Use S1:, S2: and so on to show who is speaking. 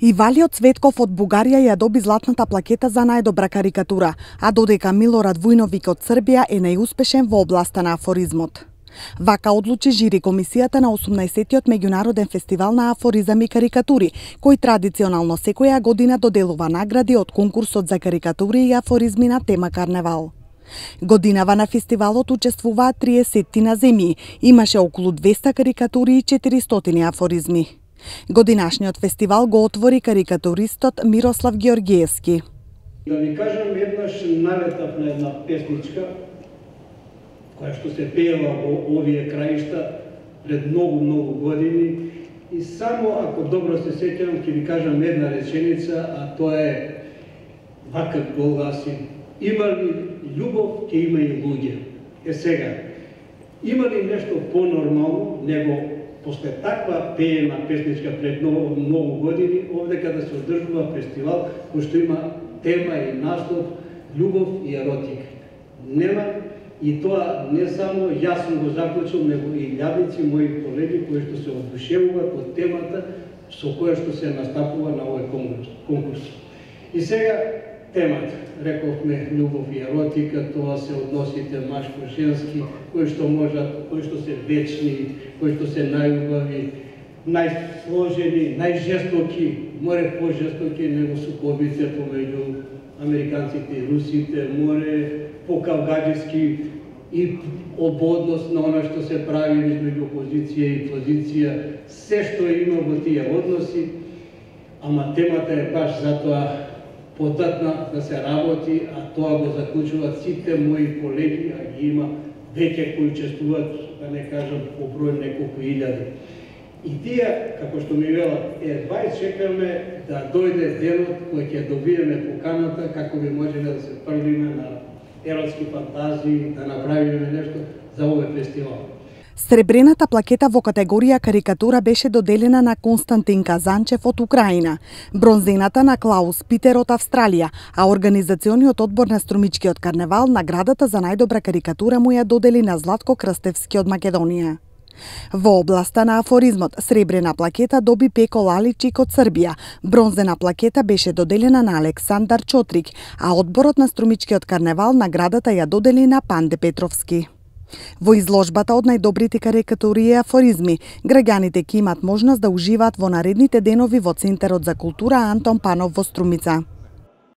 S1: Ивалио Цветков од Бугарија ја доби златната плакета за најдобра карикатура, а додека Милорад Вујновик од Србија е најуспешен во областа на афоризмот. Вака одлучи жири комисијата на 18-тиот меѓународен фестивал на афоризам и карикатури, кој традиционално секоја година доделува награди од конкурсот за карикатури и афоризми на тема Карневал. Годинава на фестивалот учествуваат 30 земји, имаше околу 200 карикатури и 400 афоризми. Годинашниот фестивал го отвори карикатуристот Мирослав Георгиевски.
S2: Да ви кажам, еднаш налетав на една песничка, која што се пеела во овие краишта пред многу години, и само ако добро се сеќавам ќе ви кажам една реченица, а тоа е вака го гласи: има ли љубов, ќе има и луѓе. Сега, има ли нешто понормално него после таква пеена песничка пред многу години, овдека да се одржува фестивал кој што има тема и наслов љубов и еротика? Нема, и тоа не само јас сум го заклучил, него и илјадници мои колеги кои што се одушевуваат од темата со која што се настапува на овој конкурс. И сега темата, рековме љубов и еротика, тоа се односите машко-женски, кои што можат, кои што се вечни, кои што се најубави, најсложени, најжестоки, море пожестоки него сукобите помеѓу американците и русите, море покавгаџиски и ободност на она што се прави измеѓу опозиција и позиција, се што има во тие односи, ама темата е баш затоа податна да се работи, а тоа го заклучуваат сите мои колеги, а ги има веќе кои учествуваат, да не кажам по број неколку илјади. И тие, како што ми велат, едва чекаме да дојде денот кој ќе добиеме поканата, како би можеме да се првиме на еротски фантазии, да направиме нешто за овој фестивал.
S1: Сребрената плакета во категорија карикатура беше доделена на Константин Казанчев од Украина, бронзената на Клаус Питер од Австралија, а организациониот одбор на Струмичкиот карневал наградата за најдобра карикатура му ја додели на Златко Крстевски од Македонија. Во областа на афоризмот, сребрена плакета доби Пеко Лаличик од Србија, бронзена плакета беше доделена на Александар Чотрик, а одборот на Струмичкиот карневал наградата ја додели на Панде Петровски. Во изложбата од најдобрите карикатури и афоризми, граѓаните ќе имат можност да уживаат во наредните денови во Центарот за култура Антон Панов во Струмица.